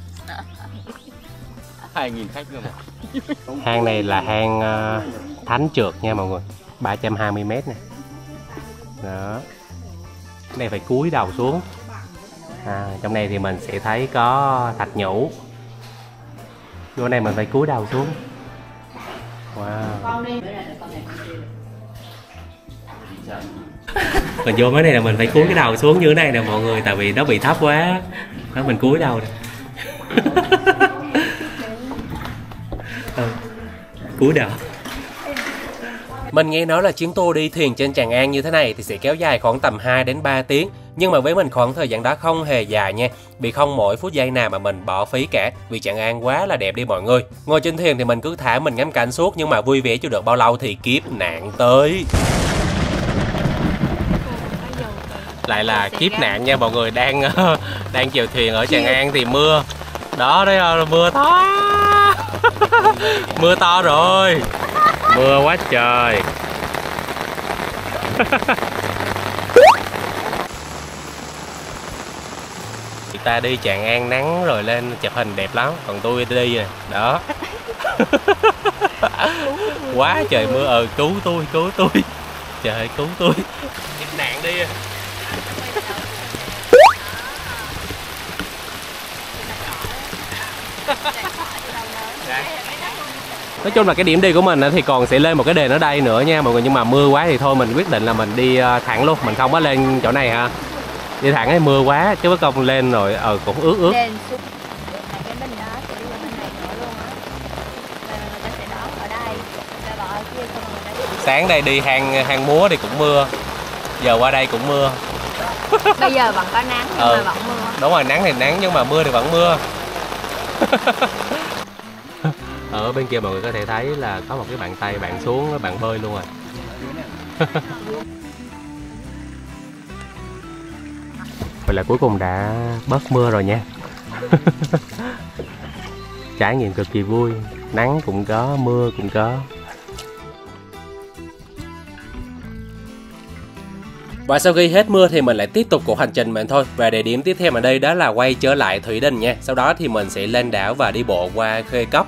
2.000 khách luôn mà. Hang này là hang Thánh Trượt nha mọi người, 320 m nè. Đó. Cái này phải cúi đầu xuống. Trong này thì mình sẽ thấy có thạch nhũ. Vô này mình phải cúi đầu xuống. Wow. Còn vô cái này là mình phải cúi cái đầu xuống như thế này nè mọi người, tại vì nó bị thấp quá. Đó, mình cúi đầu nè. Cúi đầu. Mình nghe nói là chuyến tour đi thuyền trên Tràng An như thế này thì sẽ kéo dài khoảng tầm 2 đến 3 tiếng. Nhưng mà với mình khoảng thời gian đó không hề dài nha. Vì không mỗi phút giây nào mà mình bỏ phí cả. Vì Tràng An quá là đẹp đi mọi người. Ngồi trên thuyền thì mình cứ thả mình ngắm cảnh suốt. Nhưng mà vui vẻ chưa được bao lâu thì kiếp nạn tới. Lại là kiếp nạn nha mọi người. Đang chèo thuyền ở Tràng An thì mưa. Đó, đây là mưa to. Mưa to rồi. Mưa quá trời. Người ta đi Tràng An nắng rồi lên chụp hình đẹp lắm. Còn tôi đi nè. Đó. Quá trời mưa. Cứu tôi. Trời ơi, cứu tôi. Kiếp nạn đi. Nói chung là cái điểm đi của mình thì còn sẽ lên một cái đền ở đây nữa nha mọi người. Nhưng mà mưa quá thì thôi mình quyết định là mình đi thẳng luôn. Mình không có lên chỗ này ha. Đi thẳng ấy mưa quá chứ có công lên rồi cũng ướt. Sáng đây đi hang múa thì cũng mưa. Giờ qua đây cũng mưa. Bây giờ vẫn có nắng nhưng mà vẫn mưa. Đúng rồi, nắng thì nắng nhưng mà mưa thì vẫn mưa. Ở bên kia mọi người có thể thấy là có một cái bàn tay bạn xuống, bạn bơi luôn rồi. Vậy là cuối cùng đã bớt mưa rồi nha. Trải nghiệm cực kỳ vui, nắng cũng có, mưa cũng có. Và sau khi hết mưa thì mình lại tiếp tục cuộc hành trình mình thôi. Và địa điểm tiếp theo ở đây đó là quay trở lại Thủy Đình nha. Sau đó thì mình sẽ lên đảo và đi bộ qua Khê Cốc.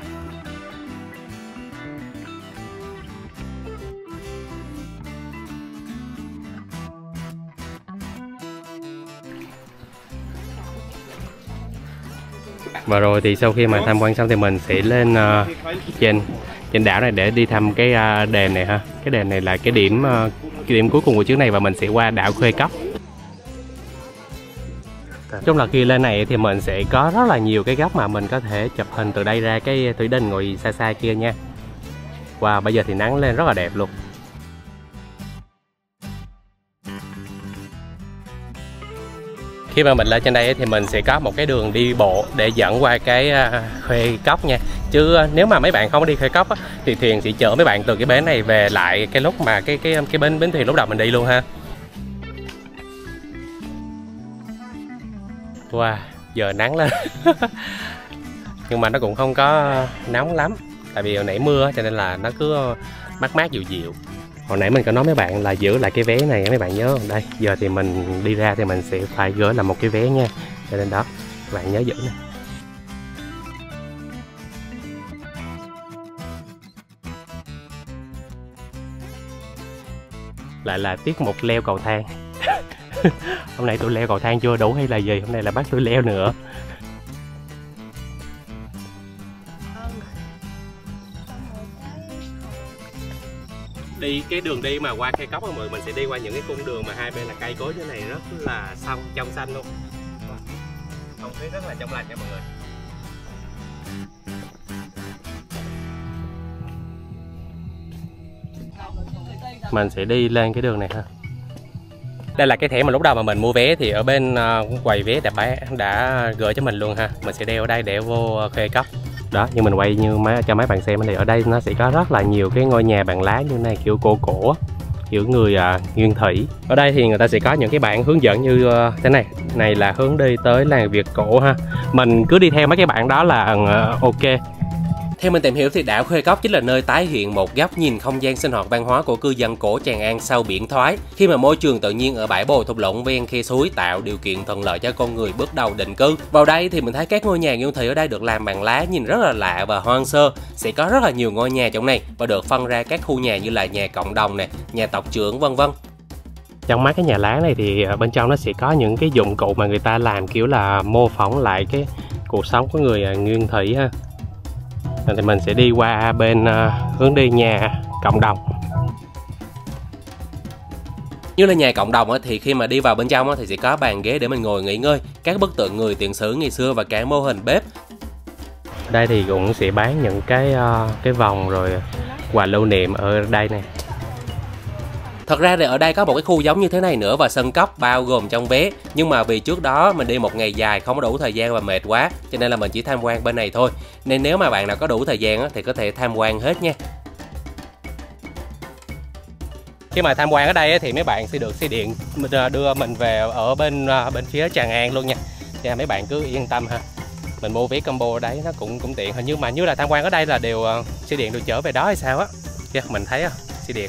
Và rồi thì sau khi mà tham quan xong thì mình sẽ lên trên đảo này để đi thăm cái đền này ha. Cái đền này là cái điểm cuối cùng của chuyến này và mình sẽ qua đảo Khê Cốc. Trong lần khi lên này thì mình sẽ có rất là nhiều cái góc mà mình có thể chụp hình từ đây ra cái Thủy Đình ngồi xa xa kia nha. Wow, bây giờ thì nắng lên rất là đẹp luôn. Khi mà mình lên trên đây thì mình sẽ có một cái đường đi bộ để dẫn qua cái Khê Cốc nha. Chứ nếu mà mấy bạn không có đi Khê Cốc á, thì thuyền sẽ chở mấy bạn từ cái bến này về lại cái lúc mà cái bến thuyền lúc đầu mình đi luôn ha. Wow, giờ nắng lên. Nhưng mà nó cũng không có nóng lắm. Tại vì hồi nãy mưa cho nên là nó cứ mát mát dịu dịu. Hồi nãy mình có nói mấy bạn là giữ lại cái vé này, mấy bạn nhớ không? Đây, giờ thì mình đi ra thì mình sẽ phải gửi lại một cái vé nha. Cho nên đó, các bạn nhớ giữ nè. Lại là tiết mục leo cầu thang. Hôm nay tôi leo cầu thang chưa đủ hay là gì? Hôm nay là bắt tôi leo nữa. Đi cái đường đi mà qua Khê Cốc á mọi người, mình sẽ đi qua những cái cung đường mà hai bên là cây cối như này rất là trong xanh luôn. Không khí rất là trong lành nha mọi người. Mình sẽ đi lên cái đường này ha. Đây là cái thẻ mà lúc đầu mà mình mua vé thì ở bên quầy vé đã gửi cho mình luôn ha. Mình sẽ đeo ở đây để vô Khê Cốc. Đó, nhưng mình quay như cho mấy bạn xem thì ở đây nó sẽ có rất là nhiều cái ngôi nhà bằng lá như này, kiểu cổ, kiểu người nguyên thủy. Ở đây thì người ta sẽ có những cái bảng hướng dẫn như thế này. Này là hướng đi tới làng Việt cổ ha. Mình cứ đi theo mấy cái bảng đó là ok. Theo mình tìm hiểu thì đảo Khê Cốc chính là nơi tái hiện một góc nhìn không gian sinh hoạt văn hóa của cư dân cổ Tràng An sau biển thoái, khi mà môi trường tự nhiên ở bãi bồi thung lũng ven khe suối tạo điều kiện thuận lợi cho con người bước đầu định cư. Vào đây thì mình thấy các ngôi nhà nguyên thủy ở đây được làm bằng lá nhìn rất là lạ và hoang sơ. Sẽ có rất là nhiều ngôi nhà trong này và được phân ra các khu nhà như là nhà cộng đồng nè, nhà tộc trưởng vân vân. Trong mấy cái nhà lá này thì bên trong nó sẽ có những cái dụng cụ mà người ta làm kiểu là mô phỏng lại cái cuộc sống của người nguyên thủy ha. Thì mình sẽ đi qua bên hướng đi nhà cộng đồng. Như là nhà cộng đồng thì khi mà đi vào bên trong thì sẽ có bàn ghế để mình ngồi nghỉ ngơi, các bức tượng người tiền sử ngày xưa và cả mô hình bếp. Đây thì cũng sẽ bán những cái vòng rồi quà lưu niệm ở đây nè. Thật ra thì ở đây có một cái khu giống như thế này nữa và sân cốc bao gồm trong vé. Nhưng mà vì trước đó mình đi một ngày dài không có đủ thời gian và mệt quá, cho nên là mình chỉ tham quan bên này thôi. Nên nếu mà bạn nào có đủ thời gian thì có thể tham quan hết nha. Khi mà tham quan ở đây thì mấy bạn sẽ được xe điện đưa mình về ở bên phía Tràng An luôn nha. Cho mấy bạn cứ yên tâm ha. Mình mua vé combo ở đấy nó cũng tiện. Hình như mà như là tham quan ở đây là đều xe điện được chở về đó hay sao á. Mình thấy xe điện.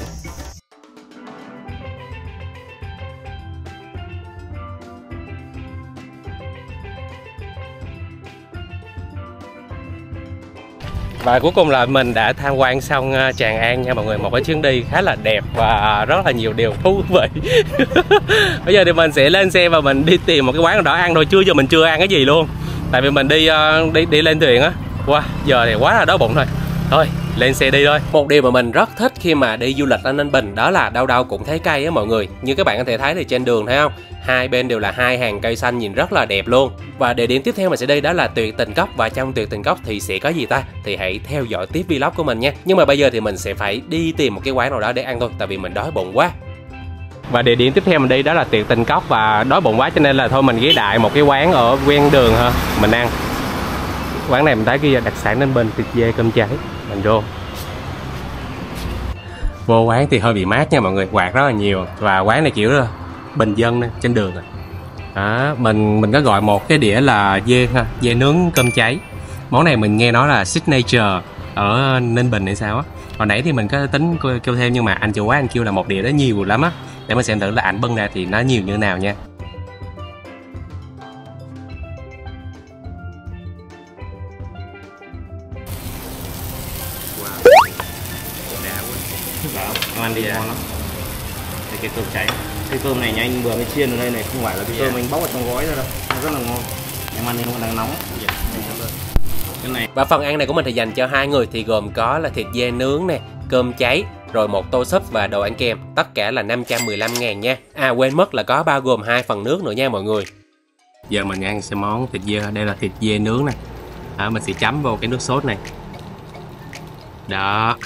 Và cuối cùng là mình đã tham quan xong Tràng An nha mọi người. Một cái chuyến đi khá là đẹp và rất là nhiều điều thú vị. Bây giờ thì mình sẽ lên xe và mình đi tìm một cái quán nào đó ăn thôi. Chưa giờ mình chưa ăn cái gì luôn. Tại vì mình đi lên thuyền á. Wow, giờ thì quá là đói bụng thôi. Thôi, lên xe đi thôi. Một điều mà mình rất thích khi mà đi du lịch ở Ninh Bình đó là đâu đâu cũng thấy cây á mọi người. Như các bạn có thể thấy thì trên đường thấy không? Hai bên đều là hai hàng cây xanh nhìn rất là đẹp luôn. Và địa điểm tiếp theo mình sẽ đi đó là Tuyệt Tình Cốc. Và trong Tuyệt Tình Cốc thì sẽ có gì ta? Thì hãy theo dõi tiếp vlog của mình nha. Nhưng mà bây giờ thì mình sẽ phải đi tìm một cái quán nào đó để ăn thôi. Tại vì mình đói bụng quá. Và địa điểm tiếp theo mình đi đó là tiệc Tình Cốc, và đói bụng quá cho nên là thôi mình ghé đại một cái quán ở ven đường ha, mình ăn. Quán này mình thấy ghi đặc sản Ninh Bình, thịt dê cơm cháy. Mình vô quán thì hơi bị mát nha mọi người, quạt rất là nhiều, và quán này kiểu là bình dân trên đường rồi. Đó, mình có gọi một cái đĩa là dê ha, dê nướng cơm cháy. Món này mình nghe nói là signature ở Ninh Bình hay sao á. Hồi nãy thì mình có tính kêu thêm nhưng mà anh chủ quán anh kêu là một đĩa đó nhiều lắm á. Để mình xem thử là ảnh bưng ra thì nó nhiều như thế nào nha. Wow, ăn đi ngon lắm. Cái cơm cháy, cái cơm này nha anh vừa mới chiên ở đây này, không phải là cái cơm anh bóc ở trong gói ra đâu, nó rất là ngon. Em ăn thì nó đang nóng. Cái này. Và phần ăn này của mình thì dành cho 2 người, thì gồm có là thịt dê nướng nè, cơm cháy, rồi một tô súp và đồ ăn kèm, tất cả là 515.000 nha. À quên mất là có bao gồm 2 phần nước nữa nha mọi người. Giờ mình ăn sẽ món thịt dê, đây là thịt dê nướng này. Mình sẽ chấm vô cái nước sốt này. Đó.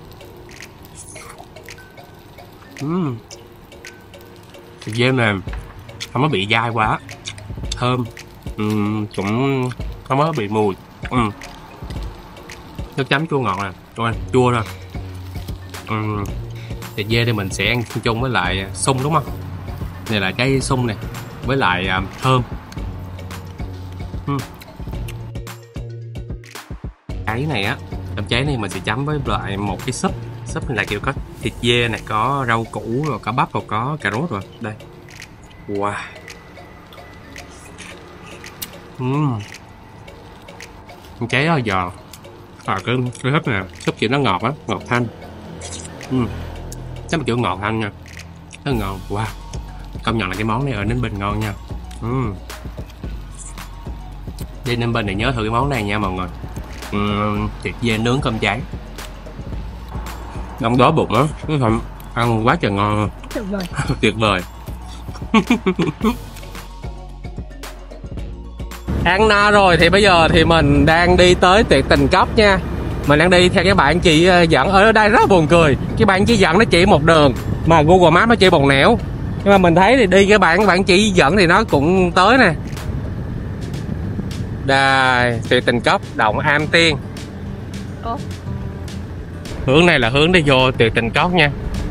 Thịt dê này không có bị dai quá, thơm, cũng không có bị mùi. Nước chấm chua ngọt nè, chua thôi. Thịt dê thì mình sẽ ăn chung với lại sung đúng không? Này là cái sung này với lại thơm. Cái này á, cơm cháy này mình sẽ chấm với lại một cái súp. Súp này là kiểu có thịt dê này, có rau củ, rồi có bắp, rồi có cà rốt rồi. Đây. Wow. Cơm cháy rất là giòn. Cái súp này, súp kiểu nó ngọt á, ngọt thanh. Chắc là kiểu ngọt thanh nha. Rất ngon. Wow. Công nhận là cái món này ở Ninh Bình ngon nha. Đi Ninh Bình thì nhớ thử cái món này nha mọi người. Thịt dê nướng cơm cháy. Đông đói bụng á, cái phần ăn quá trời ngon. Tuyệt vời. Ăn no rồi thì bây giờ thì mình đang đi tới tiệc Tình Cốc nha. Mình đang đi theo cái bạn chị dẫn, ở đây rất buồn cười. Cái bạn chị dẫn nó chỉ một đường mà Google Maps nó chỉ một nẻo. Nhưng mà mình thấy thì đi cái bạn chị dẫn thì nó cũng tới nè. Đây, tiệc Tình Cốc, Động Am Tiên. Hướng này là hướng đi vô tiệc Tình Cốc nha.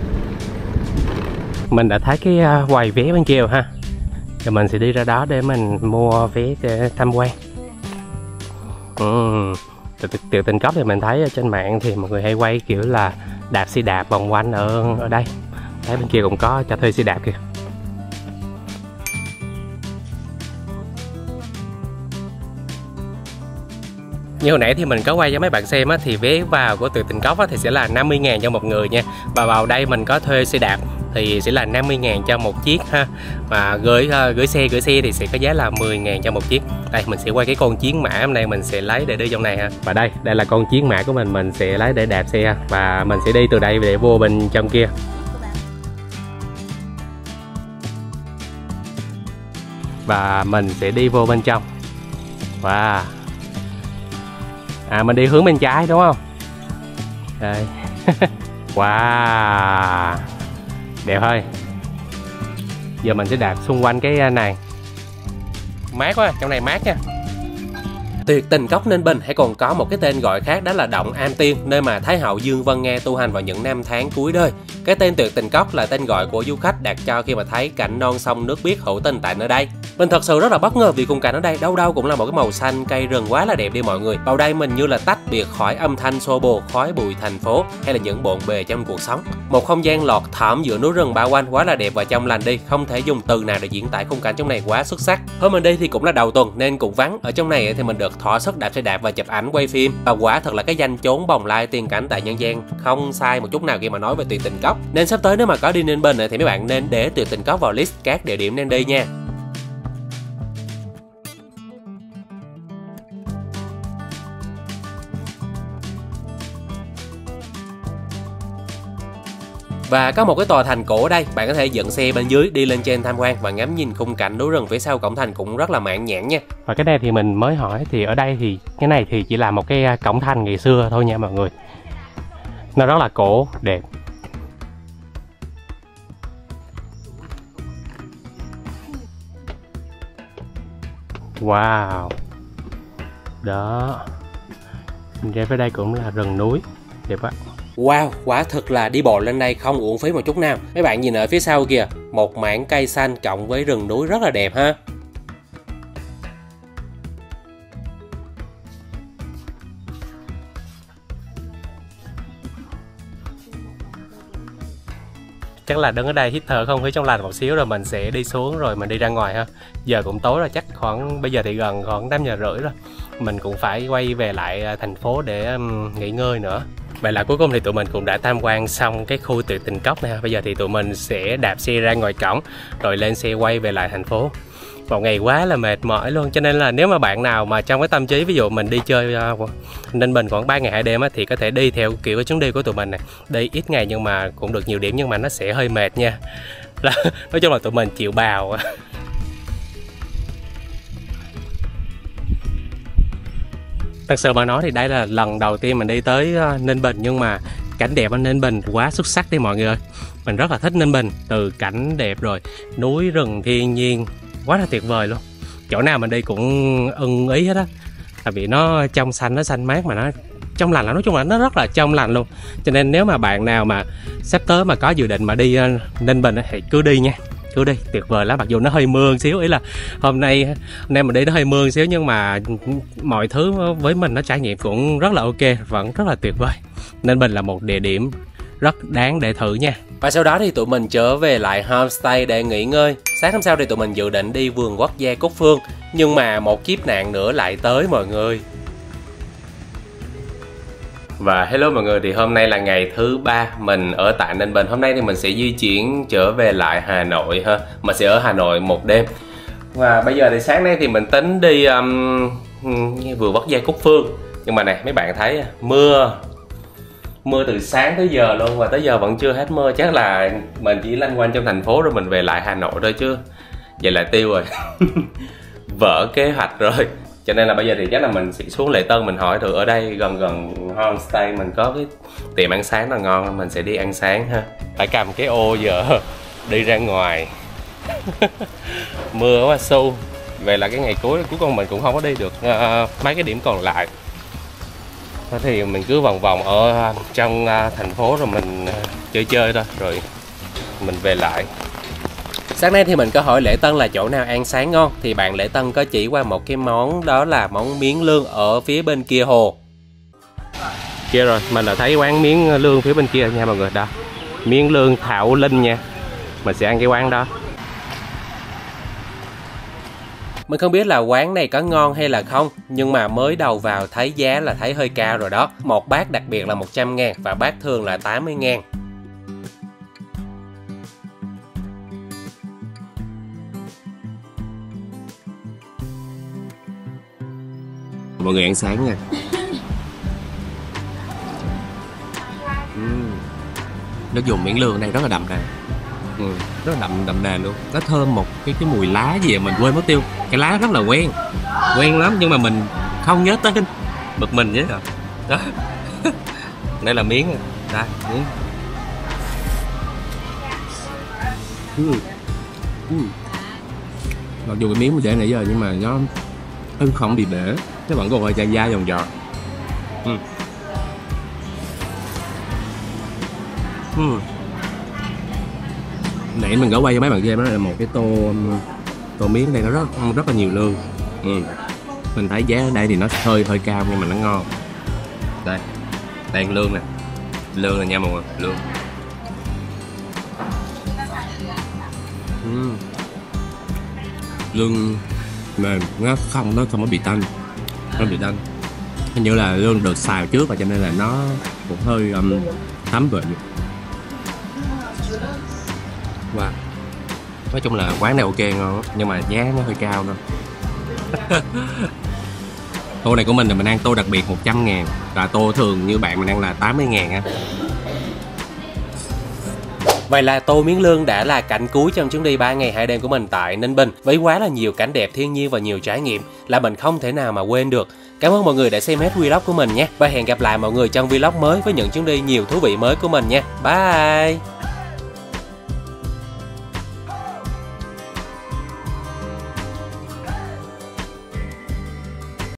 Mình đã thấy cái quầy vé bên kia rồi ha. Rồi mình sẽ đi ra đó để mình mua vé để tham quan. Tiệc Tình Cốc thì mình thấy ở trên mạng thì mọi người hay quay kiểu là đạp xe đạp vòng quanh ở đây. Thấy bên kia cũng có cho thuê xe đạp kìa. Như hồi nãy thì mình có quay cho mấy bạn xem á, thì vé vào của tiệc Tình Cốc á, thì sẽ là 50.000 cho một người nha. Và vào đây mình có thuê xe đạp thì sẽ là 50.000 cho một chiếc ha. Và gửi xe thì sẽ có giá là 10.000 cho một chiếc. Đây mình sẽ quay cái con chiến mã hôm nay mình sẽ lấy để đi trong này ha. Và đây là con chiến mã của mình sẽ lấy để đạp xe ha. Và mình sẽ đi từ đây để vô bên trong kia. Và mình sẽ đi vô bên trong. Wow. Mình đi hướng bên trái đúng không? Đây. Wow. Đẹp thôi. Giờ mình sẽ đạp xung quanh cái này. Mát quá, trong này mát nha. Tiệc Tình Cốc Ninh Bình hay còn có một cái tên gọi khác đó là Động Am Tiên, nơi mà Thái hậu Dương Vân Nga tu hành vào những năm tháng cuối đời. Cái tên tiệc Tình Cốc là tên gọi của du khách đặt cho khi mà thấy cảnh non sông nước biếc hữu tình tại nơi đây. Mình thật sự rất là bất ngờ vì khung cảnh ở đây đâu đâu cũng là một cái màu xanh, cây rừng quá là đẹp đi mọi người. Vào đây mình như là tách biệt khỏi âm thanh xô bồ, khói bụi thành phố hay là những bộn bề trong cuộc sống. Một không gian lọt thỏm giữa núi rừng bao quanh quá là đẹp và trong lành đi, không thể dùng từ nào để diễn tả khung cảnh trong này quá xuất sắc. Hôm mình đi thì cũng là đầu tuần nên cũng vắng. Ở trong này thì mình được thỏa sức đạp xe đạp và chụp ảnh quay phim. Và quả thật là cái danh chốn bồng lai tiên cảnh tại nhân gian không sai một chút nào khi mà nói về tiệc Tình Cốc. Nên sắp tới nếu mà có đi Ninh Bình thì mấy bạn nên để tiệc Tình Cốc vào list các địa điểm nên đi nha. Và có một cái tòa thành cổ ở đây, bạn có thể dựng xe bên dưới đi lên trên tham quan và ngắm nhìn khung cảnh núi rừng phía sau cổng thành cũng rất là mãn nhãn nha. Và cái này thì mình mới hỏi thì ở đây thì cái này thì chỉ là một cái cổng thành ngày xưa thôi nha mọi người. Nó rất là cổ, đẹp. Wow. Đó. Ra phía đây cũng là rừng núi. Đẹp quá. Wow, quả thực là đi bộ lên đây không uổng phí một chút nào. Mấy bạn nhìn ở phía sau kìa, một mảng cây xanh cộng với rừng núi rất là đẹp ha. Chắc là đứng ở đây hít thở không khí trong lành một xíu rồi mình sẽ đi xuống rồi mình đi ra ngoài ha. Giờ cũng tối rồi, chắc khoảng bây giờ thì gần khoảng 8 giờ rưỡi rồi. Mình cũng phải quay về lại thành phố để nghỉ ngơi nữa. Vậy là cuối cùng thì tụi mình cũng đã tham quan xong cái khu tuyệt tình cốc này ha. Bây giờ thì tụi mình sẽ đạp xe ra ngoài cổng rồi lên xe quay về lại thành phố. Một ngày quá là mệt mỏi luôn, cho nên là nếu mà bạn nào mà trong cái tâm trí ví dụ mình đi chơi Ninh Bình khoảng 3 ngày 2 đêm á, thì có thể đi theo kiểu cái chuyến đi của tụi mình này. Đi ít ngày nhưng mà cũng được nhiều điểm, nhưng mà nó sẽ hơi mệt nha. Nói chung là tụi mình chịu bào. Thật sự mà nói thì đây là lần đầu tiên mình đi tới Ninh Bình, nhưng mà cảnh đẹp ở Ninh Bình quá xuất sắc đi mọi người ơi. Mình rất là thích Ninh Bình, từ cảnh đẹp rồi núi rừng thiên nhiên quá là tuyệt vời luôn. Chỗ nào mình đi cũng ưng ý hết á, tại vì nó trong xanh, nó xanh mát mà nó trong lành, nói chung là nó rất là trong lành luôn. Cho nên nếu mà bạn nào mà sắp tới mà có dự định mà đi Ninh Bình thì cứ đi nha, cứ đi, tuyệt vời lắm. Mặc dù nó hơi mưa một xíu, ý là hôm nay mình đi nó hơi mưa một xíu, nhưng mà mọi thứ với mình nó trải nghiệm cũng rất là ok, vẫn rất là tuyệt vời. Ninh Bình là một địa điểm rất đáng để thử nha. Và sau đó thì tụi mình trở về lại homestay để nghỉ ngơi. Sáng hôm sau thì tụi mình dự định đi vườn quốc gia Cúc Phương, nhưng mà một kiếp nạn nữa lại tới mọi người. Và hello mọi người, thì hôm nay là ngày thứ 3 mình ở tại Ninh Bình. Hôm nay thì mình sẽ di chuyển trở về lại Hà Nội ha. Mình sẽ ở Hà Nội một đêm. Và bây giờ thì sáng nay thì mình tính đi vườn quốc gia Cúc Phương. Nhưng mà này mấy bạn thấy mưa từ sáng tới giờ luôn, và tới giờ vẫn chưa hết mưa. Chắc là mình chỉ lanh quanh trong thành phố rồi mình về lại Hà Nội thôi chứ. Vậy là tiêu rồi. Vỡ kế hoạch rồi. Cho nên là bây giờ thì chắc là mình sẽ xuống Lệ Tân, mình hỏi thử ở đây gần homestay mình có cái tiệm ăn sáng nào ngon, mình sẽ đi ăn sáng ha. Phải cầm cái ô giờ đi ra ngoài. Mưa quá su. Vậy là cái ngày cuối cùng mình cũng không có đi được mấy cái điểm còn lại. Thế thì mình cứ vòng vòng ở trong thành phố rồi mình chơi thôi, rồi mình về lại. Sáng nay thì mình có hỏi Lễ Tân là chỗ nào ăn sáng ngon, thì bạn Lễ Tân có chỉ qua một cái món, đó là món miến lươn ở phía bên kia hồ. Kia rồi, mình đã thấy quán miến lươn phía bên kia nha mọi người. Đó, miến lươn Thảo Linh nha. Mình sẽ ăn cái quán đó. Mình không biết là quán này có ngon hay là không, nhưng mà mới đầu vào thấy giá là thấy hơi cao rồi đó. Một bát đặc biệt là 100.000 và bát thường là 80.000. Mọi người ăn sáng nha. Nó dùng miếng lươn đây rất là đậm đà. Rất là đậm đà luôn. Nó thơm một cái mùi lá gì mình quên mất tiêu. Cái lá rất là quen lắm, nhưng mà mình không nhớ tên. Bực mình vậy rồi. Đó. Đây là miếng này. Đây, miếng. Mặc dù cái miếng mình để nãy giờ nhưng mà nó không bị bể, nó vẫn còn hơi dai dai giòn giòn. Nãy mình có quay cho mấy bạn game, đó là một cái tô miếng đây, nó rất là nhiều lương. Mình thấy giá ở đây thì nó hơi cao nhưng mà nó ngon. Đây lương nè, lương này nha mọi người, lương mềm, nó không có bị tanh, hình như là lương được xào trước và cho nên là nó cũng hơi thấm vị. Wow. Nói chung là quán này ok ngon, nhưng mà giá nó hơi cao thôi. Tô này của mình là mình ăn tô đặc biệt 100.000, và tô thường như bạn mình ăn là 80.000 ha. Vậy là tô miến lươn đã là cảnh cuối trong chuyến đi 3 ngày 2 đêm của mình tại Ninh Bình, với quá là nhiều cảnh đẹp thiên nhiên và nhiều trải nghiệm là mình không thể nào mà quên được. Cảm ơn mọi người đã xem hết vlog của mình nhé, và hẹn gặp lại mọi người trong vlog mới với những chuyến đi nhiều thú vị mới của mình nha. Bye.